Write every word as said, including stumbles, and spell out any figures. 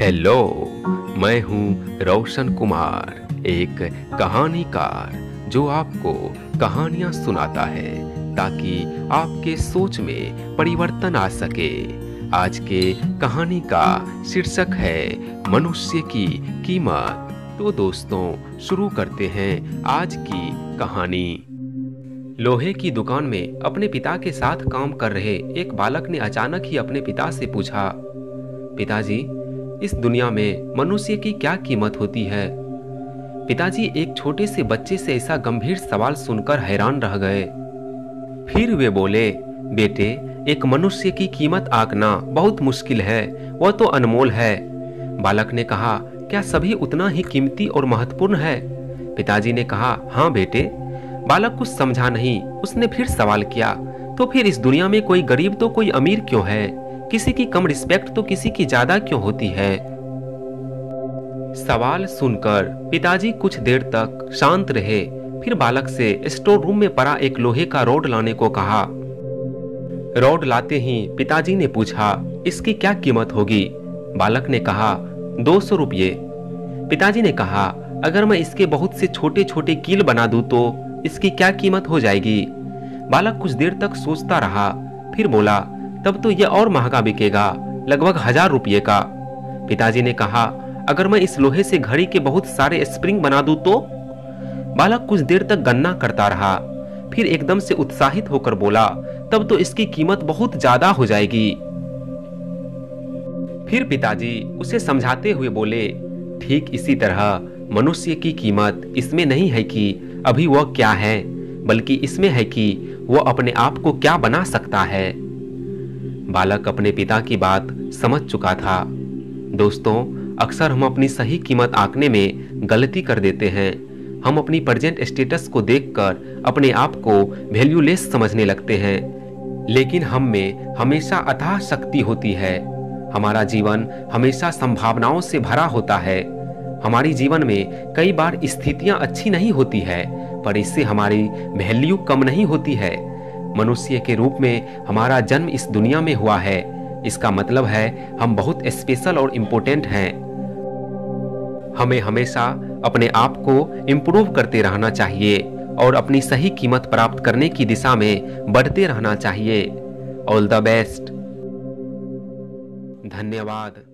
Hello, मैं हूँ रोशन कुमार, एक कहानीकार जो आपको कहानियाँ सुनाता है ताकि आपके सोच में परिवर्तन आ सके। आज के कहानी का शीर्षक है मनुष्य की कीमत। तो दोस्तों, शुरू करते हैं आज की कहानी। लोहे की दुकान में अपने पिता के साथ काम कर रहे एक बालक ने अचानक ही अपने पिता से पूछा, पिताजी, इस दुनिया में मनुष्य की क्या कीमत होती है? पिताजी एक छोटे से बच्चे से ऐसा गंभीर सवाल सुनकर हैरान रह गए। फिर वे बोले, बेटे, एक मनुष्य की कीमत आंकना बहुत मुश्किल है, वह तो अनमोल है। बालक ने कहा, क्या सभी उतना ही कीमती और महत्वपूर्ण है? पिताजी ने कहा, हाँ बेटे। बालक कुछ समझा नहीं। उसने फिर सवाल किया, तो फिर इस दुनिया में कोई गरीब तो कोई अमीर क्यों है? किसी की कम रिस्पेक्ट तो किसी की ज्यादा क्यों होती है? सवाल सुनकर पिताजी कुछ देर तक शांत रहे। फिर बालक से स्टोर रूम में पड़ा एक लोहे का रॉड लाने को कहा। रॉड लाते ही पिताजी ने पूछा, इसकी क्या कीमत होगी? बालक ने कहा, दो सौ रुपये। पिताजी ने कहा, अगर मैं इसके बहुत से छोटे छोटे कील बना दूं तो इसकी क्या कीमत हो जाएगी? बालक कुछ देर तक सोचता रहा, फिर बोला, तब तो यह और महंगा बिकेगा, लगभग हजार रुपये का। पिताजी ने कहा, अगर मैं इस लोहे से घड़ी के बहुत सारे स्प्रिंग बना दूं तो? बालक कुछ देर तक गन्ना करता रहा, फिर एकदम से उत्साहित होकर बोला, तब तो इसकी कीमत बहुत ज्यादा हो जाएगी। फिर पिताजी उसे समझाते हुए बोले, ठीक इसी तरह मनुष्य की कीमत इसमें नहीं है कि अभी वह क्या है, बल्कि इसमें है कि वह अपने आप को क्या बना सकता है। बालक अपने पिता की बात समझ चुका था। दोस्तों, अक्सर हम अपनी सही कीमत आंकने में गलती कर देते हैं। हम अपनी प्रेजेंट स्टेटस को देखकर अपने आप को वैल्यूलेस समझने लगते हैं, लेकिन हम में हमेशा अथाह शक्ति होती है। हमारा जीवन हमेशा संभावनाओं से भरा होता है। हमारी जीवन में कई बार स्थितियां अच्छी नहीं होती है, पर इससे हमारी वैल्यू कम नहीं होती है। मनुष्य के रूप में हमारा जन्म इस दुनिया में हुआ है। इसका मतलब है हम बहुत स्पेशल और इम्पोर्टेंट हैं। हमें हमेशा अपने आप को इम्प्रूव करते रहना चाहिए और अपनी सही कीमत प्राप्त करने की दिशा में बढ़ते रहना चाहिए। All the best. धन्यवाद।